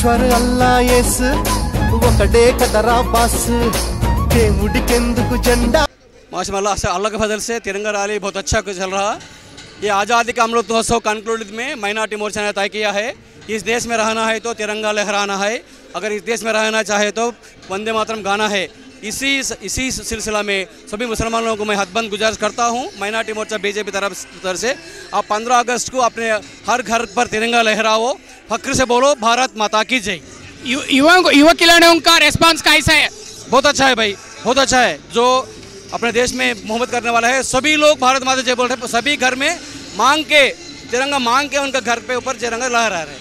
ఈశ్వర్ అల్లా yes ఒకడే కదరా boss దేవుడికెందుకు జెండా। माशाअल्लाह अल्लाह के फजल से तिरंगा रैली बहुत अच्छा चल रहा। ये आज़ादी का अमृत महोत्सव कंक्लूड में माइनॉरिटी मोर्चा ने तय किया है इस देश में रहना है तो तिरंगा लहराना है, अगर इस देश में रहना चाहे तो वंदे मातरम गाना है। इसी सिलसिला में सभी मुसलमानों को मैं हदबंद गुजारिश करता हूँ माइनॉरिटी मोर्चा बीजेपी तरफ से आप 15 अगस्त को अपने हर घर पर तिरंगा लहराओ, फक्र से बोलो भारत माता की जय। युवा खिलाड़ियों का रेस्पॉन्स कैसा है? बहुत अच्छा है भाई, बहुत अच्छा है। जो अपने देश में मोहब्बत करने वाला है सभी लोग भारत माता जय बोल रहे हैं, सभी घर में मांग के तिरंगा मांग के उनका घर पे ऊपर तिरंगा लहरा रहे हैं।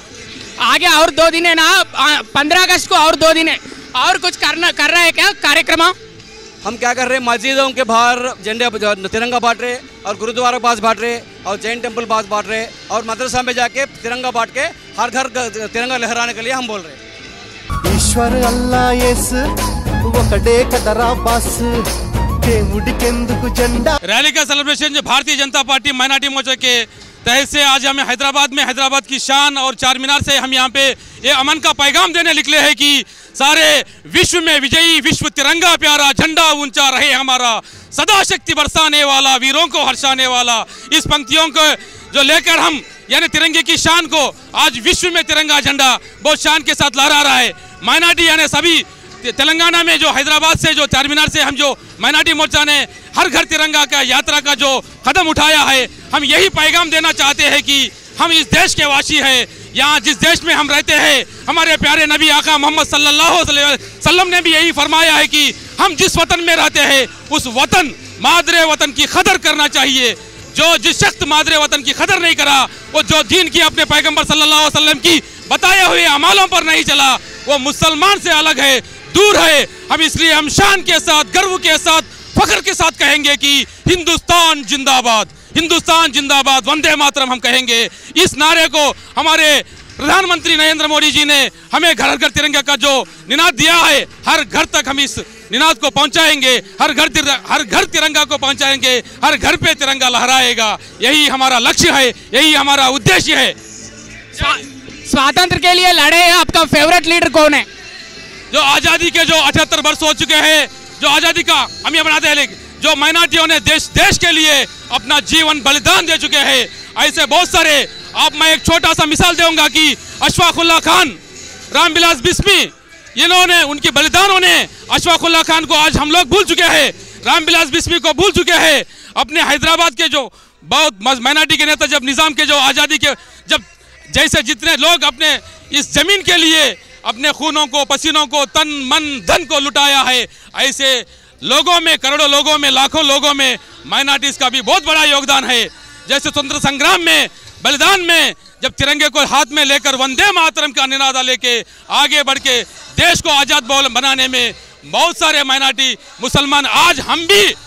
आगे और 2 दिन है ना, 15 अगस्त को और 2 दिन है, और कुछ कर रहा है क्या कार्यक्रम? हम क्या कर रहे हैं, मस्जिदों के बाहर झंडे तिरंगा बांट रहे और गुरुद्वारा पास बांट रहे और जैन टेम्पल पास बांट रहे और मदरसा में जाके तिरंगा बांट के हर घर तिरंगा लहराने के लिए हम बोल रहे हैं। ఈశ్వర్ అల్లా యేస్ ఒకడే కదరా బాస్ దేవుడికెందుకు జెండా। रैली का सेलिब्रेशन जो भारतीय जनता पार्टी माइनॉरिटी मोर्चा के तहत से आज हमें हैदराबाद की शान और चार मीनार से हम यहाँ पे ये अमन का पैगाम देने निकले हैं कि सारे विश्व में विजयी विश्व तिरंगा प्यारा झंडा ऊंचा रहे हमारा, सदा शक्ति बरसाने वाला वीरों को हर्षाने वाला। इस पंक्तियों को जो लेकर हम यानी तिरंगे की शान को आज विश्व में तिरंगा झंडा बहुत शान के साथ लहरा रहा है। माइनॉरिटी यानी सभी तेलंगाना में जो हैदराबाद से जो चार मीनार से हम जो माइनॉरिटी मोर्चा ने हर घर तिरंगा का यात्रा का जो कदम उठाया है, हम यही पैगाम देना चाहते हैं कि हम इस देश के वासी हैं। यहाँ जिस देश में हम रहते हैं हमारे प्यारे नबी आका मोहम्मद सल्लल्लाहु अलैहि वसल्लम ने भी यही फरमाया है कि हम जिस वतन में रहते हैं उस वतन मादरे वतन की कदर करना चाहिए। जो जिस शख्स मादरे वतन की कदर नहीं करा, वो जो दीन की अपने पैगंबर सल्लल्लाहु अलैहि वसल्लम की बताए हुए अमालों पर नहीं चला, वो मुसलमान से अलग है, दूर है। हम इसलिए हम शान के साथ गर्व के साथ फख्र के साथ कहेंगे कि हिंदुस्तान जिंदाबाद, हिंदुस्तान जिंदाबाद, वंदे मातरम हम कहेंगे। इस नारे को हमारे प्रधानमंत्री नरेंद्र मोदी जी ने हमें घर घर तिरंगा का जो निनाद दिया है, हर घर तक हम इस निनाद को पहुंचाएंगे, हर घर तिरंगा को पहुंचाएंगे, हर घर पे तिरंगा लहराएगा। यही हमारा लक्ष्य है, यही हमारा उद्देश्य है। स्वातंत्र के लिए लड़े हैं, आपका फेवरेट लीडर कौन है? जो आज़ादी के जो 78 वर्ष हो चुके हैं, जो आज़ादी का हम ये बनाते हैं, जो माइनॉरिटियों ने देश के लिए अपना जीवन बलिदान दे चुके हैं, ऐसे बहुत सारे। अब मैं एक छोटा सा मिसाल दूंगा कि अशफाक उल्लाह खान, रामविलास बिस्मी, इन्होंने उनके बलिदानों ने अशफाक उल्लाह खान को आज हम लोग भूल चुके हैं, रामविलास बिस्मी को भूल चुके हैं। अपने हैदराबाद के जो बहुत माइनॉरिटी के नेता जब निज़ाम के जो आज़ादी के जब जैसे जितने लोग अपने इस जमीन के लिए अपने खूनों को पसीनों को तन मन धन को लुटाया है, ऐसे लोगों में करोड़ों लोगों में लाखों लोगों में माइनॉरिटीज़ का भी बहुत बड़ा योगदान है। जैसे स्वतंत्र संग्राम में बलिदान में जब तिरंगे को हाथ में लेकर वंदे मातरम का निनादा लेके आगे बढ़ के देश को आज़ाद बनाने में बहुत सारे माइनॉरिटी मुसलमान आज हम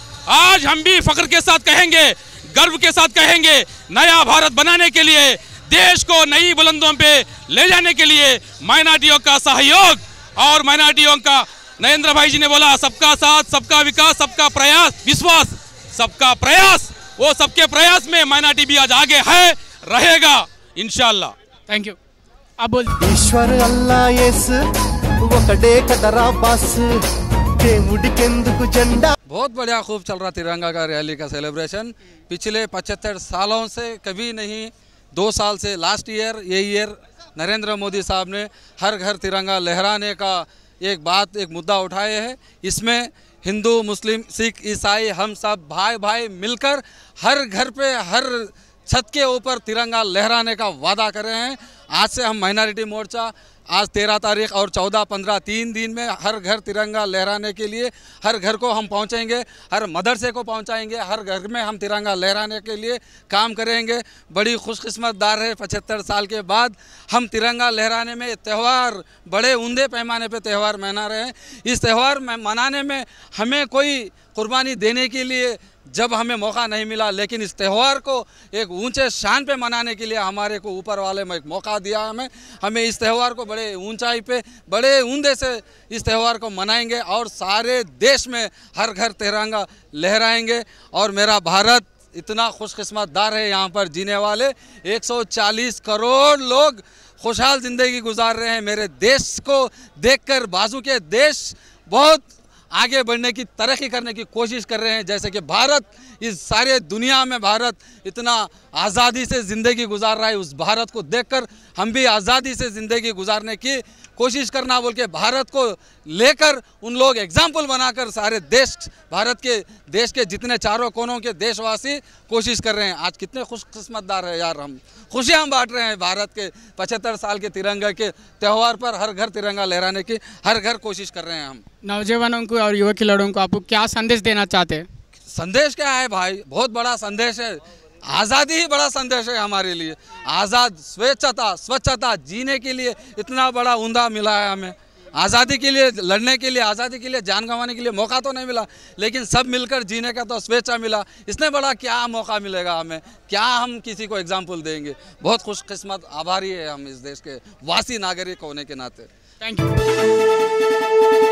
भी फख्र के साथ कहेंगे, गर्व के साथ कहेंगे, नया भारत बनाने के लिए देश को नई बुलंदों पे ले जाने के लिए माइनॉरिटियों का सहयोग और माइनॉरिटियों का, नरेंद्र भाई जी ने बोला सबका साथ सबका विकास सबका प्रयास विश्वास सबका प्रयास, वो सबके प्रयास में माइनॉरिटी भी आज आगे है, रहेगा इंशाअल्लाह। Thank you. अब बोल। ఈశ్వర్ అల్లా యేస్ ఒకడే కదరా బాస్ దేవుడికెందుకు జెండా। बहुत बढ़िया, खूब चल रहा तिरंगा का रैली का सेलिब्रेशन। पिछले 75 सालों से कभी नहीं, 2 साल से लास्ट ईयर ये ईयर नरेंद्र मोदी साहब ने हर घर तिरंगा लहराने का एक मुद्दा उठाए है। इसमें हिंदू मुस्लिम सिख ईसाई हम सब भाई मिलकर हर घर पे हर छत के ऊपर तिरंगा लहराने का वादा कर रहे हैं। आज से हम माइनॉरिटी मोर्चा आज 13 तारीख और 14, 15 3 दिन में हर घर तिरंगा लहराने के लिए हर घर को हम पहुंचेंगे, हर मदरसे को पहुंचाएंगे, हर घर में हम तिरंगा लहराने के लिए काम करेंगे। बड़ी खुशकिस्मतदार है 75 साल के बाद हम तिरंगा लहराने में त्यौहार बड़े उमदे पैमाने पे त्यौहार मना रहे हैं। इस त्यौहार मनाने में हमें कोई कुर्बानी देने के लिए जब हमें मौका नहीं मिला, लेकिन इस त्यौहार को एक ऊंचे शान पे मनाने के लिए हमारे को ऊपर वाले में एक मौका दिया। हमें इस त्यौहार को बड़े ऊंचाई पे बड़े उमदे से इस त्यौहार को मनाएंगे और सारे देश में हर घर तिरंगा लहराएंगे। और मेरा भारत इतना खुशकिस्मतदार है, यहाँ पर जीने वाले 140 करोड़ लोग खुशहाल ज़िंदगी गुजार रहे हैं। मेरे देश को देखकर बाजू के देश बहुत आगे बढ़ने की, तरक्की करने की कोशिश कर रहे हैं। जैसे कि भारत, इस सारे दुनिया में भारत इतना आज़ादी से ज़िंदगी गुजार रहा है, उस भारत को देखकर हम भी आज़ादी से ज़िंदगी गुजारने की कोशिश करना बोल के भारत को लेकर उन लोग एग्जाम्पल बनाकर सारे देश, भारत के देश के जितने चारों कोनों के देशवासी कोशिश कर रहे हैं। आज कितने खुशकिस्मतदार है यार, हम खुशियाँ बांट रहे हैं। भारत के 75 साल के तिरंगा के त्यौहार पर हर घर तिरंगा लहराने की हर घर कोशिश कर रहे हैं हम। नौजवानों को और युवा खिलाड़ियों को आप क्या संदेश देना चाहते हैं? संदेश क्या है भाई, बहुत बड़ा संदेश है। आज़ादी ही बड़ा संदेश है हमारे लिए। आज़ाद, स्वेच्छता, स्वच्छता जीने के लिए इतना बड़ा उम्दा मिला है हमें। आज़ादी के लिए लड़ने के लिए, आज़ादी के लिए जान गंवाने के लिए मौका तो नहीं मिला, लेकिन सब मिलकर जीने का तो स्वेच्छा मिला। इसने बड़ा क्या मौका मिलेगा हमें, क्या हम किसी को एग्जाम्पल देंगे। बहुत खुशकिस्मत, आभारी है हम इस देश के वासी नागरिक होने के नाते। Thank you.